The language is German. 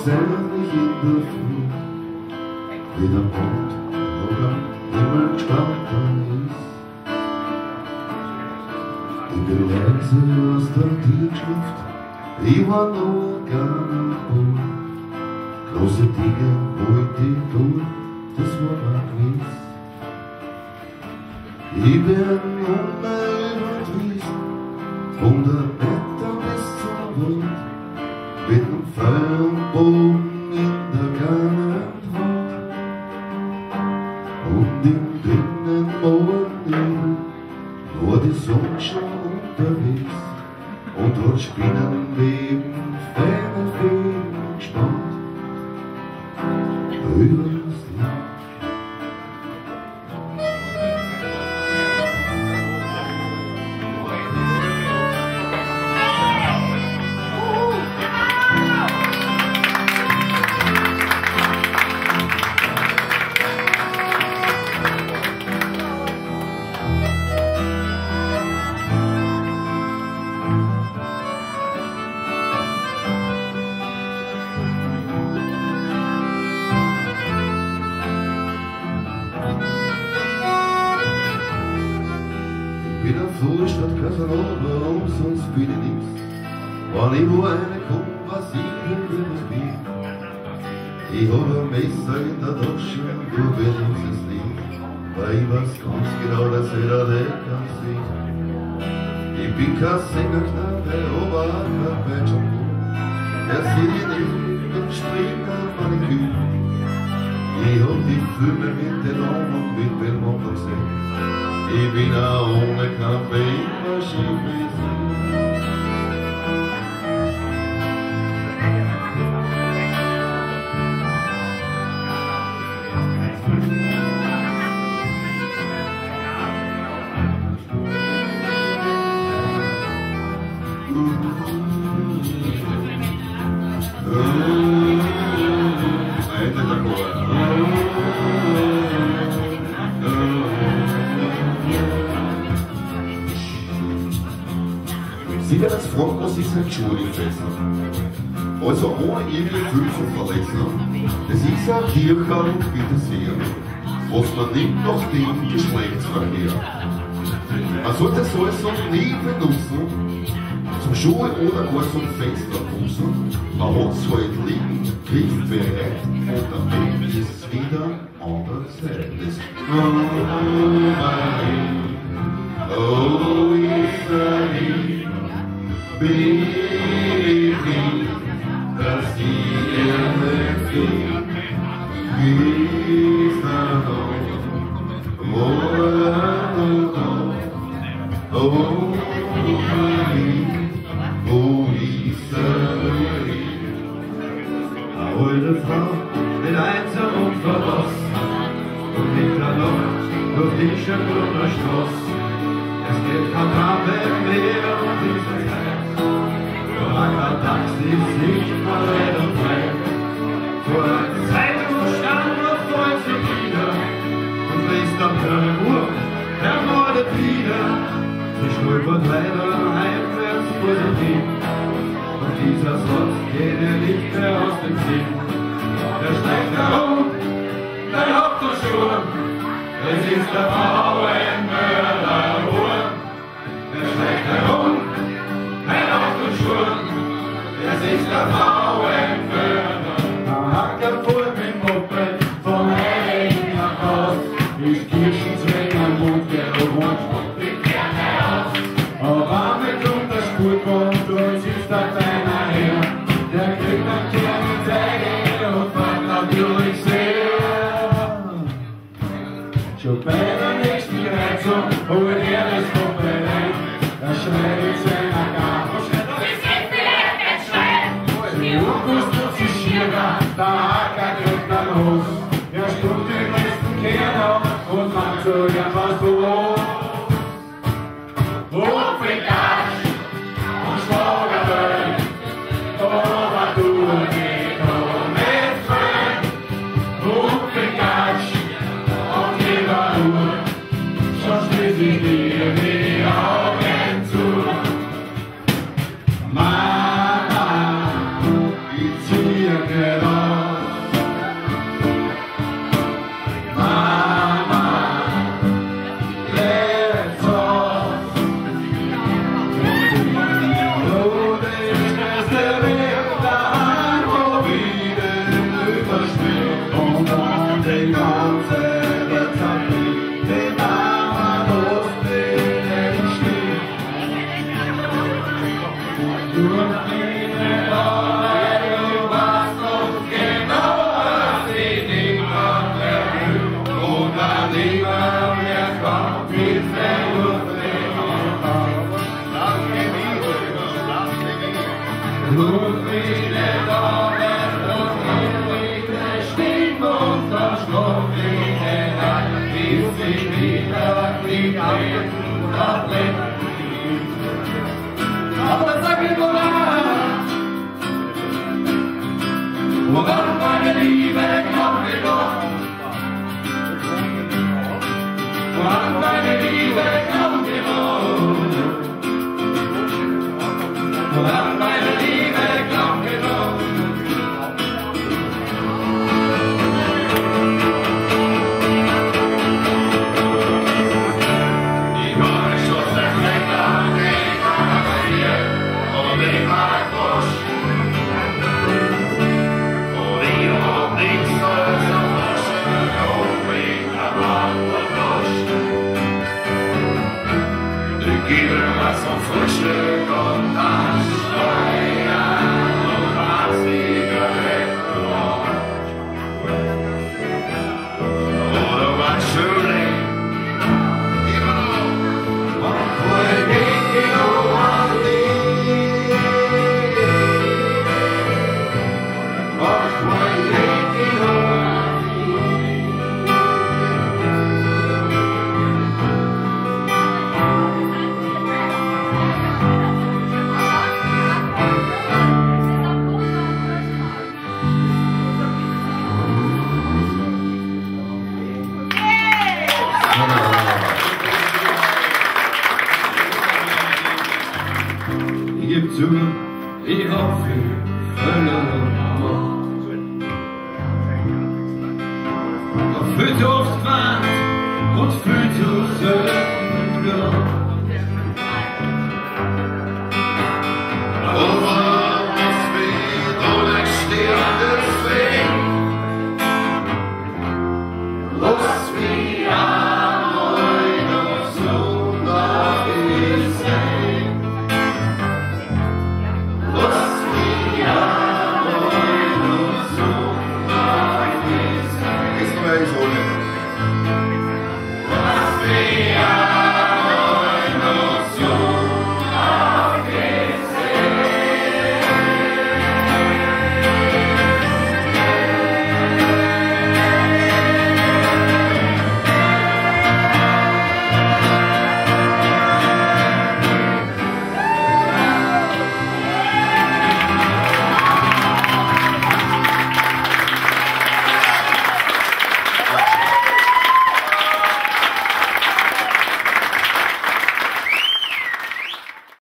zärtlich in der Früh, wie der Mond noch am Himmel gestanden ist. Ich bin leise aus der Tür geschlüpft, ich war nur ein kleiner Bub. Große Dinge wollte ich tun, das war mir gewiss. Ich bin unbeirrt Wiesen, 100 Meter bis zum Wald, mit dem Pfeil und Bogen in der kleinen Hand. Und im dünnen Morgennebel war die Sonne schon unterwegs, und dort Spinnenweben, feine Fäden gespannt über das Land. Ich bin ein Vorstadt Casanova, umsonst bin ich nix. Wann ich wo reinkomm, was ich wirklich bin. Ich hab ein Messer in der Tasche, du benutzt es nicht, weil ich weiß ganz genau, dass jeder den kann sehen. Ich bin kein Sängerknabe, aber auch kein Benjamin. Der sieht nicht mit Springer von den Kühen. Ich hab die Filme mit den Armen und mit Belmondo gesehen. Ich bin auch ohne Kaffee immer schief wie sie. Sie werden jetzt fragen, was ist ein Schulfesten? Also ohne irgendwie viel zu verletzen. Das ist ein Kirche und Bittersee, was man nimmt nach dem Geschlechtsverkehr. Man sollte das also nie benutzen, zum Schuhe oder gar zum Fenster putzen. Man hat es halt liegen, griffbereit, und dann ist es wieder an der Seite. Oh, Israel, Baby, dass die Erde fliegt, ist da noch, oh, Israel. Eine alte Frau mit einsam und verlassen, und Mitternacht durch die Schöpfer Straße. Es gibt kein Abend mehr und diese Zeit, doch ein Taxi ist nicht mal leider frei. Vor einer Zeitung stand noch voll sie wieder und liest am Uhr, ermordet wieder. Sie stolpert leider heimwärts vor sich hin, und dieser Satz geht ihr nicht mehr aus dem Sinn. Der steigt herum, der Hauptschur, es ist der Frauenmörder. Der steigt herum, ein Autoschwur, es ist der Frauenmörder. Der Hacker fuhr mit Moped von Heiligen nach Haus, ist Kirchenzweig am Mund, der Rot spuckt gerne aus. Aber mit unter Spur kommt und sitzt der Feiner her, der kriegt ein Kern mit Zeige und fährt natürlich sehr. Schon bei der nächsten Kreuzung holt er das Doppelrein. Er schreit seiner Gabel, das ist vielleicht ein Schwein. Die viele Damen und viele Stimmen und versprochene Nacht, bis sie wieder fliegt nach Leben. Aber sag mir, woran meine Liebe kommt mir doch? Woran meine Liebe kommt mir doch? Woran meine Liebe kommt mir doch? Ich war nicht so sehr länger, ich war bei dir und ich war Frosch. Und ich hab nichts als ein Froschen, und ich hab andere Frosch. Ich gebe mir so ein Frühstück und dann ich geb zu, ich hab viel verloren gemacht. Hab viel zu oft geweint und viel zu selten gelacht.